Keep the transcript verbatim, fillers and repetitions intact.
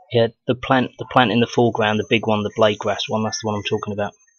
Yeah, the plant, the plant in the foreground, the big one, the blade grass one. That's the one I'm talking about.